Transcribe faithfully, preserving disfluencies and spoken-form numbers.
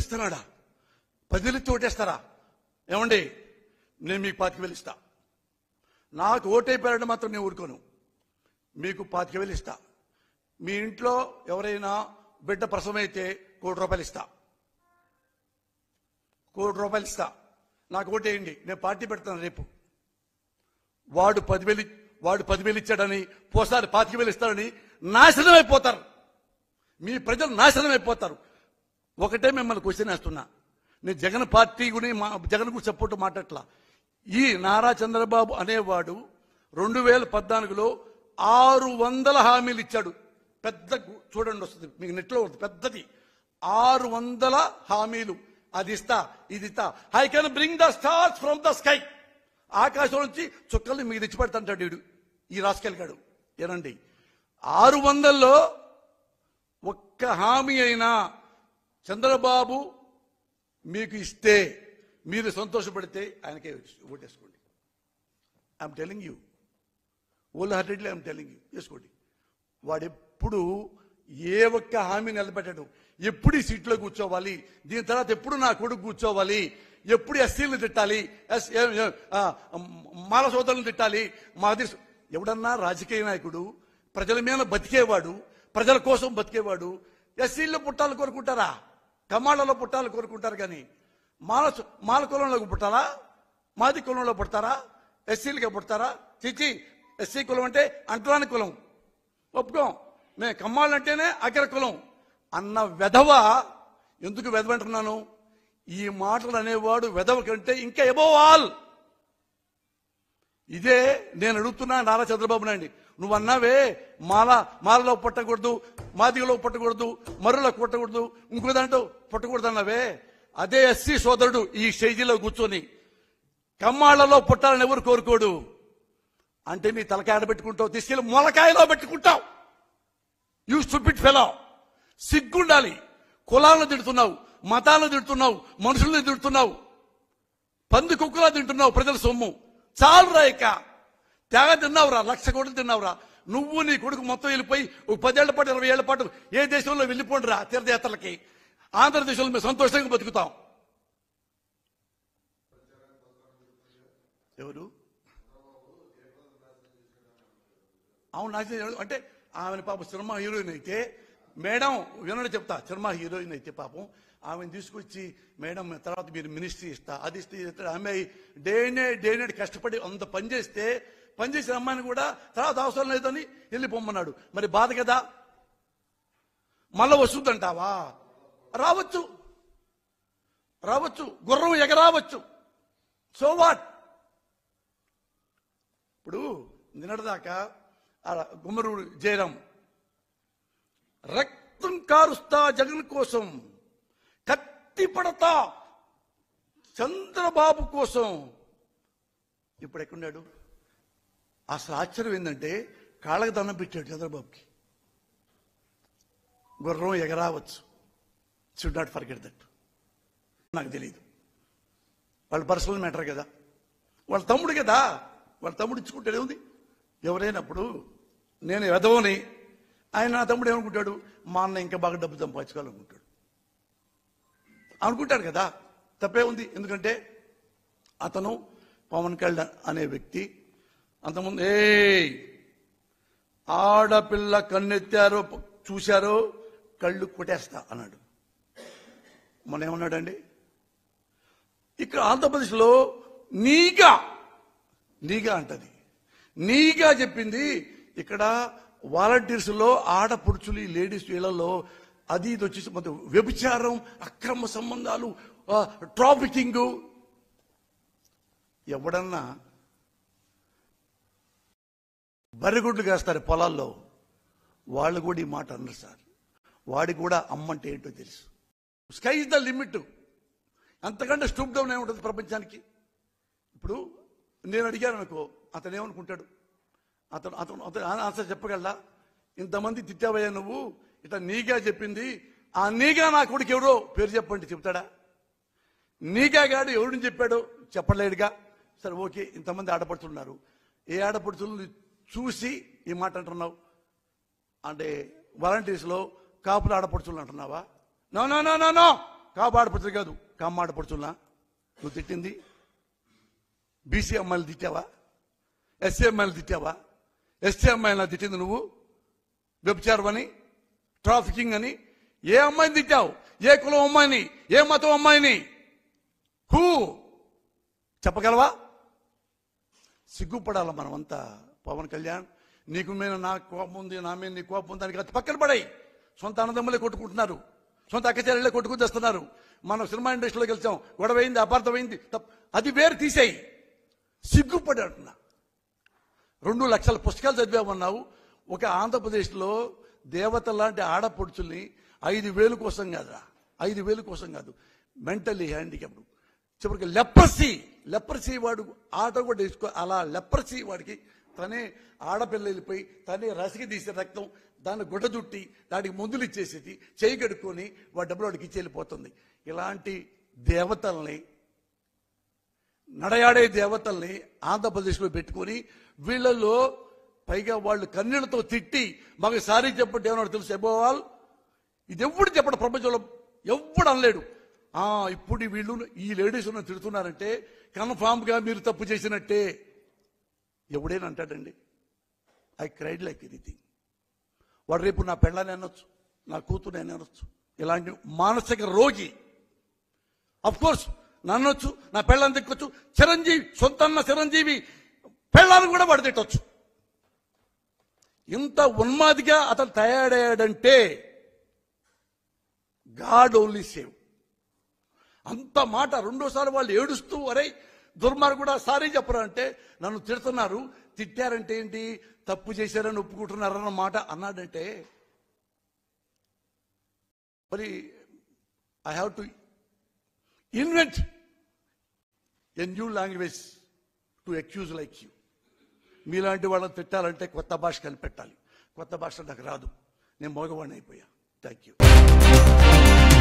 ఇస్తున్నాడా? పదివేలు ఇచ్చి ఓటేస్తారా? ఏమండి, నేను మీకు పాతిక వేలు ఇస్తా. నాకు ఓటైపోయారంటే మాత్రం నేను ఊరుకోను. మీకు పాతిక వేలు ఇస్తా. మీ ఇంట్లో ఎవరైనా బిడ్డ ప్రసవమైతే కోటి రూపాయలు ఇస్తా. కోటి రూపాయలు ఇస్తా. నాకు ఓటేయండి, నేను పార్టీ పెడతాను రేపు. వాడు పదివేలు వాడు పదివేలు ఇచ్చాడని, పోసారి పాతిక వేలు ఇస్తాడని నాశనం అయిపోతారు. మీ ప్రజలు నాశనం అయిపోతారు. ఒకటే మిమ్మల్ని క్వశ్చన్ వేస్తున్నా. నేను జగన్ పార్టీ గురించి మా జగన్ కు సపోర్ట్ మాట్లాడట్లా. ఈ నారా చంద్రబాబు అనేవాడు రెండు వేల పద్నాలుగులో ఆరు వందల హామీలు ఇచ్చాడు. పెద్ద చూడండి, వస్తుంది మీకు నెట్లో ఉంటుంది, పెద్దది. ఆరు వందల హామీలు. అది ఇస్తా, ఇది ఇస్తా. I can bring the stars from the sky. ఆకాశం నుంచి చుక్కల్ని మీకు తెచ్చి పెడతాంటాడు వీడు, ఈ రాసుకెళ్ళగాడు. ఏనండి, ఆరు వందల్లో ఒక్క హామీ అయినా చంద్రబాబు మీకు ఇస్తే మీరు సంతోషపడితే ఆయనకే ఓటేసుకోండి. I'm telling you, wholeheartedly I'm telling you, వేసుకోండి. వాడెప్పుడు ఏ ఒక్క హామీ నిలబెట్టాడు. ఎప్పుడు ఈ సీట్లో కూర్చోవాలి, దీని తర్వాత ఎప్పుడు నా కొడుకు కూర్చోవాలి, ఎప్పుడు ఎస్సీలను తిట్టాలి, ఎస్ మాల సోదరులను తిట్టాలి. మాది ఎవడన్నా రాజకీయ నాయకుడు ప్రజల మీద బతికేవాడు, ప్రజల కోసం బతికేవాడు ఎస్సీల్లో పుట్టాలని కోరుకుంటారా? కమాళ్ళలో పుట్టాలని కోరుకుంటారు. కానీ మాల మాల కులంలోకి పుట్టాలా, మాది కులంలో పుడతారా, ఎస్సీలుగా పుడతారా? చిచి, ఎస్సీ కులం అంటే అంటరాని కులం, ఒప్పుకోం. మేము కమ్మాళ్ళంటేనే అగ్ర కులం అన్న వెధవ. ఎందుకు వెధవ అంటున్నాను? ఈ మాటలు అనేవాడు వెధవ కంటే ఇంకా ఎబోవ్ ఆల్. ఇదే నేను అడుగుతున్నా నారా చంద్రబాబు నాయుడు. నువ్వు అన్నావే మాల మాలలో పుట్టకూడదు, మాదిగలో పుట్టకూడదు, మరులో పుట్టకూడదు, ఇంకో దాంట్లో పుట్టకూడదు అన్నావే. అదే ఎస్సీ సోదరుడు ఈ స్టేజీలో కూర్చొని కమ్మాళ్లలో పుట్టాలని ఎవరు కోరుకోడు అంటే నీ తలకాయ పెట్టుకుంటావు, తీసుకెళ్లి మొలకాయలో పెట్టుకుంటావు. You stupid fellow. సిగ్గుండాలి. కులాలను తిడుతున్నావు, మతాలను తిడుతున్నావు, మనుషుల్ని తిడుతున్నావు, పంది కుక్కలా తింటున్నావు ప్రజల సొమ్ము. చాలు రా, ఇక తెగ తిన్నావురా, లక్ష కోట్లు తిన్నావురా. నువ్వు నీ కొడుకు మొత్తం వెళ్ళిపోయి ఒక పదేళ్ల పాటు ఇరవై ఏళ్ల పాటు ఏ దేశంలో వెళ్ళిపోండి రా తీర్థయాత్రలకి. ఆంధ్రదేశంలో మేము సంతోషంగా బతుకుతాం. ఎవరు? అవును, నాకు అంటే ఆమెను పాపం సినిమా హీరోయిన్ అయితే, మేడం వినని చెప్తా, సినిమా హీరోయిన్ అయితే పాపం ఆమెను తీసుకొచ్చి మేడం తర్వాత మీరు మినిస్ట్రీ ఇస్తా, అది ఇస్తే ఆమె డేనే డేనే కష్టపడి అంత పనిచేస్తే పనిచేసిన అమ్మాయిని కూడా తర్వాత అవసరం లేదని వెళ్ళిపోమన్నాడు. మరి బాధ కదా. మళ్ళా వస్తుందంటావా? రావచ్చు, రావచ్చు, గుర్రం ఎగరావచ్చు. So what? ఇప్పుడు నిన్నటిదాకా గుమ్మరూడు జయరాం రక్తం కారుస్తా జగన్ కోసం, కత్తి పడతా చంద్రబాబు కోసం. ఇప్పుడు ఎక్కడున్నాడు? అసలు ఆశ్చర్యం ఏంటంటే కాళ్ళకి దండం పెట్టాడు చంద్రబాబుకి. గుర్రం ఎగరావచ్చు. Should not forget that. నాకు తెలియదు, వాళ్ళ పర్సనల్ మ్యాటర్ కదా, వాళ్ళ తమ్ముడు కదా, వాళ్ళ తమ్ముడు ఇచ్చుకుంటాడు. ఏముంది? ఎవరైనప్పుడు నేను ఎదవని, ఆయన నా తమ్ముడు ఏమనుకుంటాడు? మా అన్న ఇంకా బాగా డబ్బు సంపాదించుకోవాలనుకుంటాడు, అనుకుంటాడు కదా. తప్పే ఉంది. ఎందుకంటే అతను పవన్ కళ్యాణ్ అనే వ్యక్తి అంతకుముందు ఏ ఆడపిల్ల కన్నెత్తారో చూశారో కళ్ళు కొట్టేస్తా అన్నాడు. మన ఏమన్నాడండి? ఇక్కడ ఆంధ్రప్రదేశ్లో నీగా నీగా అంటది, నీగా చెప్పింది. ఇక్కడ వాలంటీర్స్ లో ఆడపడుచులు లేడీస్ వీళ్ళలో అది ఇది వచ్చేసి మొత్తం వ్యభిచారం, అక్రమ సంబంధాలు, ట్రాఫికింగ్. ఎవడన్నా బరిగుడ్లు కాస్తారు పొలాల్లో, వాళ్ళు కూడా ఈ మాట అన్నారు సార్. వాడికి కూడా అమ్మంటే ఏంటో తెలుసు. Sky is the limit. అంతకంటే స్టూప్ డౌన్ ఏముంటుంది ప్రపంచానికి? ఇప్పుడు నేను అడిగాను అనుకో, అతను ఏమనుకుంటాడు? అతను అతను అతను ఆన్సర్ చెప్పగలరా? ఇంతమంది తిట్టావయ్యా నువ్వు, ఇట్లా నీగా చెప్పింది, ఆ నీగా నా కొడుకు ఎవరో పేరు చెప్పండి చెప్తాడా? నీగా గాడు ఎవరిని చెప్పాడో చెప్పలేడుగా. సరే ఓకే, ఇంతమంది ఆడపడుతున్నారు, ఏ ఆడపడుతులను చూసి ఈ మాట అంటున్నావు? అంటే వాలంటీర్స్ లో కాపులు ఆడపడుతులు అంటున్నావా? No no no no no కాపాడపడుచు కాదు కమ్మాడపడుచున్నా నువ్వు తిట్టింది బీసీ అమ్మాయిలు తిట్టావా, ఎస్సీ అమ్మాయిలు తిట్టావా? ఎస్సీ అమ్మాయిలా తిట్టింది నువ్వు? వ్యభిచారం అని, ట్రాఫికింగ్ అని ఏ అమ్మాయిని తిట్టావు? ఏ కులం అమ్మాయిని, ఏ మతం అమ్మాయిని? హూ చెప్పగలవా? సిగ్గుపడాల మనమంతా. పవన్ కళ్యాణ్, నీకు మీద నా కోపం ఉంది, నా మీద నీ కోపం ఉంది, దానికి పక్కన పడాయి. సొంత అన్నదమ్ములే కొట్టుకుంటున్నారు, సొంత అక్కచెల్లెళ్ళే కొట్టుకుని తెస్తున్నారు. మనం సినిమా ఇండస్ట్రీలోకి వెళ్తాం, గొడవైంది, అపార్థమైంది, అది వేరు తీసేయి. సిగ్గుపడి అంటున్నా. రెండు లక్షల పుస్తకాలు చదివామన్నావు. ఒక ఆంధ్రప్రదేశ్లో దేవత లాంటి ఆడపడుచుల్ని ఐదు వేలు కోసం కాదురా, ఐదు వేలు కోసం కాదు, మెంటల్లీ హ్యాండిక్యాప్డ్, చివరికి లెప్రసీ లెప్రసీ వాడు ఆట కూడా వేసుకో, అలా లెప్రసీ వాడికి తనే ఆడపిల్ల వెళ్ళిపోయి తనే రసికి తీసే రక్తం దాన్ని గుడ్డ చుట్టి దానికి మందులు ఇచ్చేసేది, చేయి కడుక్కొని వాడి డబ్బులు వాడికి ఇచ్చి వెళ్ళిపోతుంది. ఇలాంటి దేవతల్ని, నడయాడే దేవతల్ని ఆంధ్రప్రదేశ్లో పెట్టుకొని వీళ్ళల్లో పైగా వాళ్ళు కన్నీళ్లతో తిట్టి మాకు సారీ చెప్పండి ఏమన్నా తెలుసు ఎబోవాల్, ఇది ఎవ్వడు చెప్పడు ప్రపంచంలో, ఎవ్వడు అనలేడు. ఇప్పుడు వీళ్ళు ఈ లేడీస్ ఉన్న తిడుతున్నారంటే కన్ఫామ్ గా మీరు తప్పు చేసినట్టే. ఎవడైనా అంటాడండి? I cried like anything. వాడు రేపు నా పెళ్ళాన్ని అనొచ్చు, నా కూతురు అని అనొచ్చు. ఇలాంటి మానసిక రోగి అఫ్ కోర్స్ నన్నొచ్చు, నా పెళ్ళాన్ని తిట్టొచ్చు. చిరంజీవి, సొంతన్న చిరంజీవి పెళ్ళాన్ని కూడా వాడు తిట్టొచ్చు. ఇంత ఉన్మాదిగా అతను తయారయ్యాడంటే గాడ్ ఓన్లీ సేవ్. అంత మాట రెండోసారి వాళ్ళు ఏడుస్తూ అరే దుర్మార్గుడు కూడా సారీ చెప్పరా అంటే నన్ను తిడుతున్నారు, తిట్టారంటే ఏంటి, తప్పు చేశారని ఒప్పుకుంటున్నారన్న మాట అన్నాడంటే మరి I have to invent a new language to accuse like you. మీలాంటి వాళ్ళని తిట్టాలంటే కొత్త భాష కనిపెట్టాలి. కొత్త భాష నాకు రాదు, నేను మగవాడిని అయిపోయా. Thank you.